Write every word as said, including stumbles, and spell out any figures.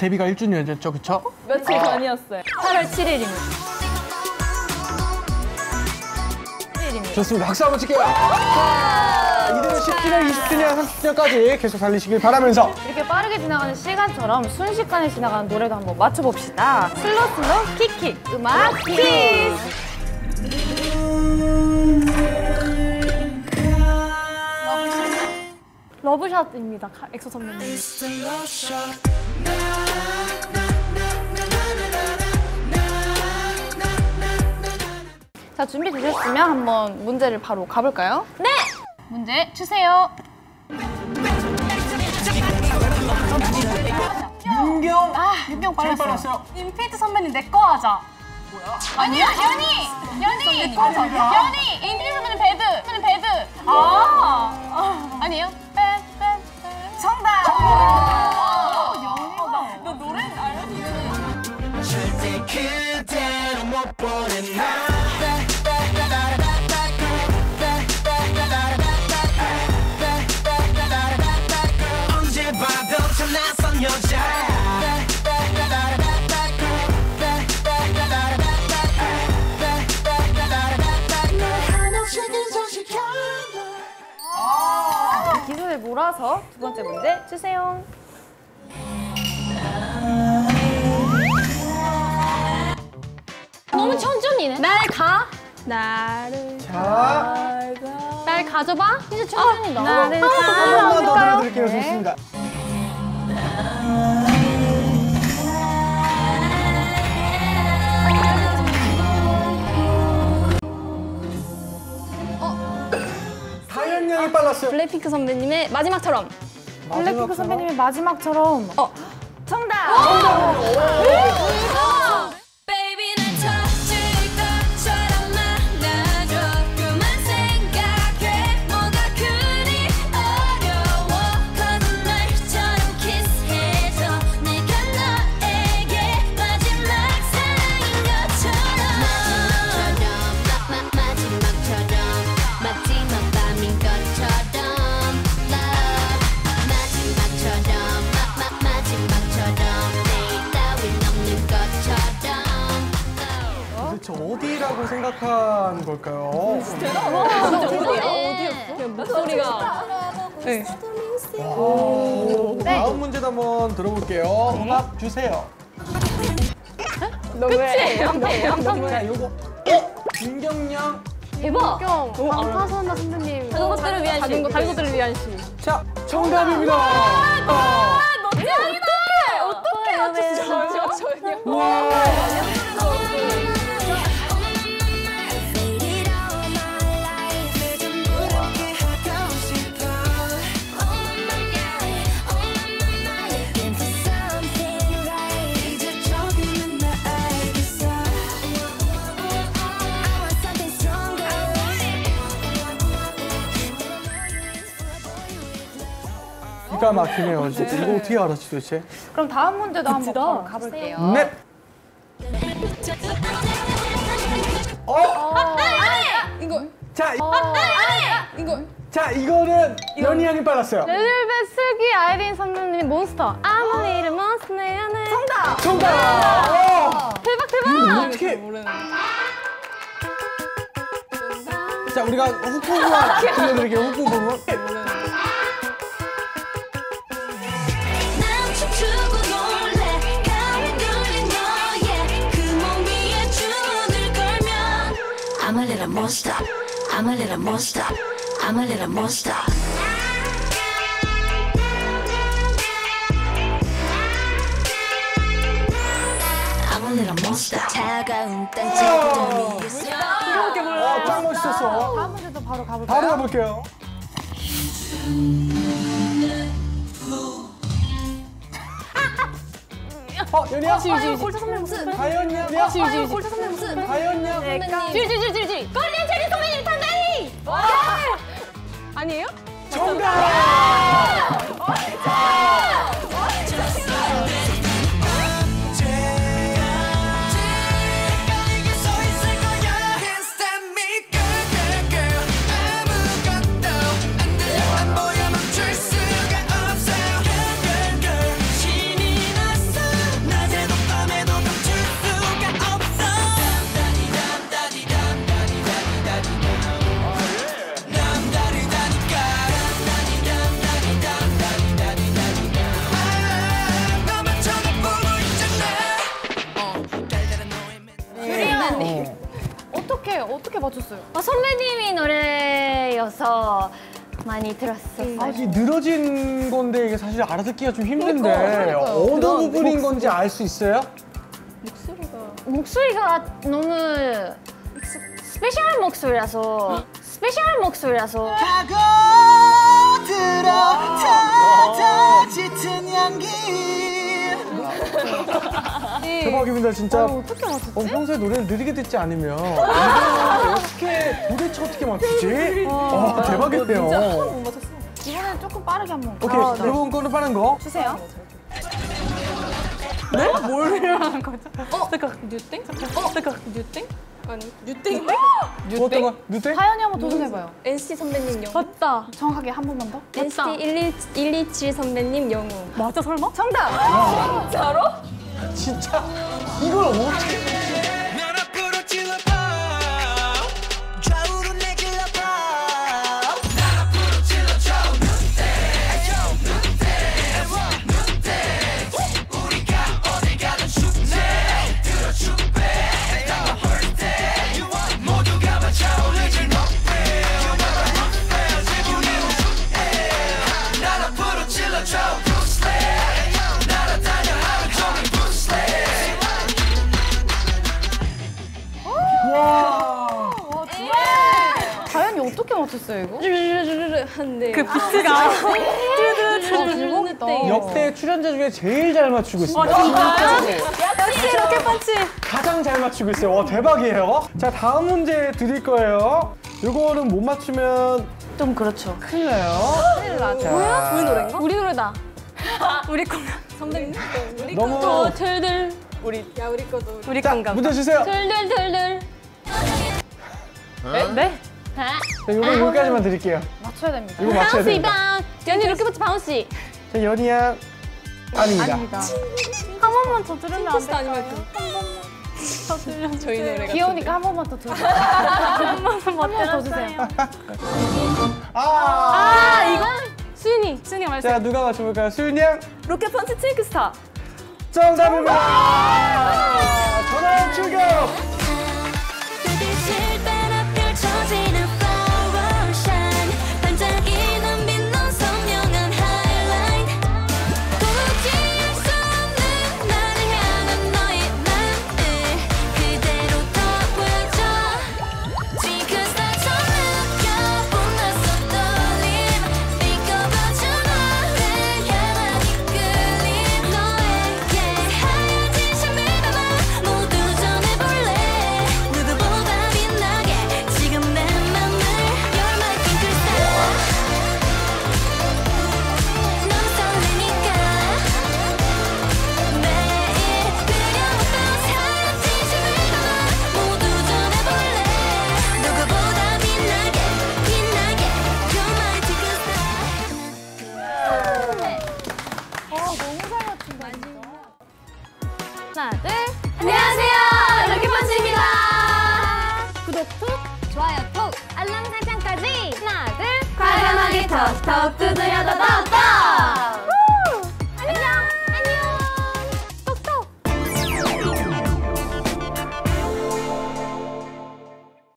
데뷔가 일 주년이었죠, 그쵸? 며칠 전이었어요. 팔월 칠일입니다. 칠일입니다. 좋습니다. 박수 한번 칠게요. 자, 이대로 십 주년, 이십 주년, 삼십 주년까지 계속 달리시길 바라면서 이렇게 빠르게 지나가는 시간처럼 순식간에 지나가는 노래도 한번 맞춰봅시다. 슬로우 슬로우 킥킥 음악 퀴즈! 러브샷입니다, 엑소 선배님. 자, 준비되셨으면 한번 문제를 바로 가볼까요? 네! 문제 주세요. 윤경! 아, 윤경 빨랐어요. 빨랐어요. 인피니트 선배님 내 거 하자. 뭐야? 아니야, 연희! 연희! 연희! 인피니트 선배님 배드! 선배님 배드! 아! 아. 아니에요? 뺀, 뺀, 뺀. 정답! 정답! 연희다. 너 노래 알아? 절대 그대로 못 보는 나 언제 봐도 참 낯선 여자야 기술을 몰아서 두 번째 문제 주세요. 너무 천천히네. 날 가. 나를 자, 가. 날 가져봐. 진짜 천천히 나. 나를 한 번만 더 들려드릴게요. 네. 좋습니다. 다현 양이 빨랐어요. 블랙핑크 선배님의 마지막처럼. 블랙핑크 선배님의 마지막처럼. 어, 정답. Baby 날 터질 것처럼 만나줘 그만 생각해 뭐가 그리 어려워 거짓말처럼 키스해줘 내가 너에게 마지막 사랑인 것처럼 마지막처럼 마지막처럼 마지막 밤인 것처럼 love 마지막처럼 마, 마, 마지막처럼 내일 따윈 없는 것처럼 도대체 어디라고 생각한 걸까요? 어디였어? 목소리가. 네. 다음 문제도 한번 들어볼게요. 음악 주세요. 끝이에요? 자, 요거. 어? 김경량. 대박. 방탄소년단 선배님. 다른 것들을 위한 시. 다른 것들을 위한 시. 자, 정답입니다. 아, 너 짱이다! 어떻게 맞췄어? 전혀. 와. 기가 막히네요. 진짜. 이거 어떻게 알았지 도대체? 그럼 다음 문제도 한번 바로 가볼게요. 네. 어? 이거. 자, 이- 이거. 자 이거는 연희 양이 빨랐어요. 레드벨벳 슬기 아이린 선배님의 몬스터. 아무리 이름 몬스터네. 정답. 정답. 어. 대박 대박. 이거 어떻게? 자 우리가 훅 부분만 들려드릴게요. 훅 부분. 난 춤추고 놀래 가위 눌린 너의 그 몸 위에 주문을 걸면 I'm a little monster I'm a little monster I'm a little monster I'm a little monster 차가운 땅 위에서 이렇게 몰라. 어, 짱 멋있었어. 다음 문제도 바로 가볼까요? 바로 가볼게요. 어, 연희야? 지지. 골차 선배님 무슨? 다현 양? 지지. 골차 선배님 무슨? 다현 양? 지지지지지. 골든 체리 선배님 탄다리. 아니에요? 정답! 맞췄어요? 어, 선배님이 노래여서 많이 들었어요. 아, 이 늘어진 건데 이게 사실 알아듣기가 좀 힘든데 그러니까요. 어느 그런 부분인 건지 알 수 있어요? 목소리가 너무 스페셜한 목소리라서 스페셜한 목소리라서 파고들어 다 짙은 향기 대박입니다 진짜. 어떻게 맞췄지? 어, 평소에 노래를 느리게 듣지 않으면 이걸 어떻게 도대체 어떻게 맞추지? 어, 대박이네요. 못 맞췄어. 이번엔 조금 빠르게 한번. 오케이, 이번 거는 빠른 거. 주세요. 뉴땡? 어? 잠깐 뉴땡? 아니 뉴땡? 어떤 거? 누땡? 하연이 한번 도전해봐요. 엔시티 선배님 영웅. 맞다. 정확하게 한 번만 더. 엔시티 일이칠 선배님 영웅. 맞아 설마? 정답! 진짜로? 진짜 이걸 어떻게? 난 앞으로 찔러봐 좌우로 내 길러봐 난 앞으로 찔러줘 눈대 눈대 눈대 우리가 어딜 가든 춥대 들어줄게 내가 헐 때 모두가 맞춰올리질 못해 지분이 우주해 난 앞으로 찔러줘 Bruce Lee 날아다녀 하루 종일 Bruce Lee 하연이 어떻게 맞췄어요 이거? 르르르르 한데. 그 비트가. 대박이다. 역대 출연자 중에 제일 잘 맞추고 있습니다. 역시 로켓 펀치. 가장 잘 맞추고 있어요. 와, 대박이에요. 자, 다음 문제 드릴 거예요. 이거는 못 맞추면 좀 그렇죠. 큰일 나요. 큰일 나죠. 자, 우리 노래인가? 우리 노래다. 우리 거. 선배님. 우리 너무- 것도 덜덜. 우리 야 우리 것도. 우리 자, 건가? 문제 주세요. 덜덜 덜덜. 네? 네? 자, 이거 여기까지만 드릴게요. 맞춰야 됩니다. 이거 맞춰야 바운스 됩니다. 바운. 연이 이렇게 붙지 바운스. 자, 연희야. 아닙니다. 아닙니다. 한 번만 더 들으면 안 핑크스타 될까요? 아니면 더 들려. 저희 노래. 귀여우니까 한 번만 더 들어주세요. 한 번만 더 주세요. 아, 아 이건 수인이. 수인이가 말했어. 자, 누가 맞춰볼까요? 수윤 양. 로켓 펀치 핑크스타. 정답입니다. 전화 출격. 빛을 따라 펼쳐지는 flower shine 반짝이는 빛넌 선명한 highlight 도저히 수 없는 나를 향한 너의 맘을 그대로 더 보여줘 Because that's all 느껴본 낯선 떨림 Think about you 너를 향한 이끌림 너에게 하얀 진심을 담아 모두 전해볼래 누구보다 빛나게 지금 내 맘을 You're my pink star 너무 설레니까 매일 그려왔던 하얀 진심을 담아 모두 전해볼래 누구보다 빛나게 빛나게 You're my pink star 하나 둘. 안녕하세요 로켓펀치입니다 구독 톡, 좋아요 톡, 알람 설정까지. 하나 둘. 과감하게 톡톡 두드려 더더더